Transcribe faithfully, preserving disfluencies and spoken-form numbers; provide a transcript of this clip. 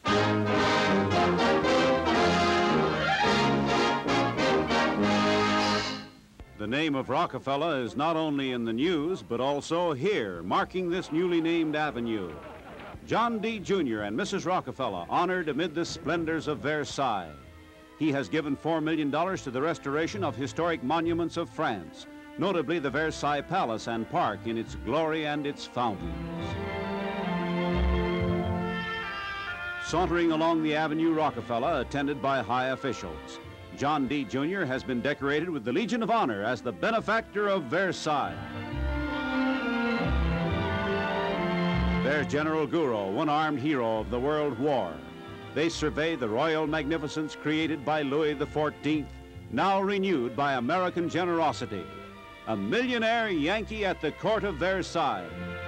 The name of Rockefeller is not only in the news, but also here, marking this newly named avenue. John D. Junior and Missus Rockefeller honored amid the splendors of Versailles. He has given four million dollars to the restoration of historic monuments of France, notably the Versailles Palace and Park in its glory and its fountains. Sauntering along the Avenue Rockefeller, attended by high officials, John D. Junior has been decorated with the Legion of Honor as the benefactor of Versailles. There's General Gouraud, one armed hero of the World War. They survey the royal magnificence created by Louis the fourteenth, now renewed by American generosity. A millionaire Yankee at the court of Versailles.